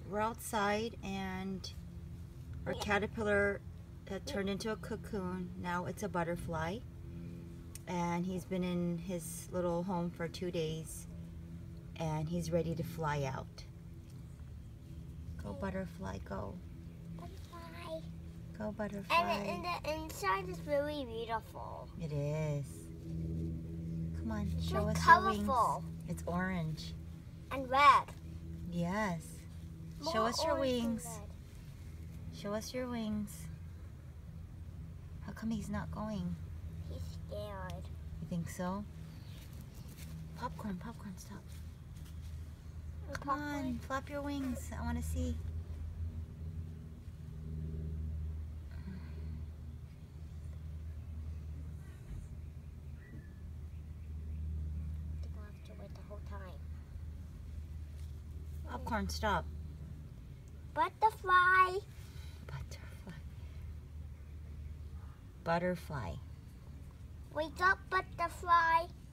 we're outside and our caterpillar that turned into a cocoon, now it's a butterfly. And he's been in his little home for 2 days and he's ready to fly out. Go butterfly, go. Butterfly. Go butterfly. And the inside is really beautiful. It is. Come on, It's show so us colorful. your wings. It's orange. And red. Yes. More Show us your orange than wings. red. Show us your wings. How come he's not going? He's scared. You think so? Popcorn, popcorn, stop. Come Popcorn. on, flap your wings. I want to see. They're gonna have to wait the whole time. Popcorn, stop. Butterfly. Butterfly. Butterfly. Wake up, butterfly.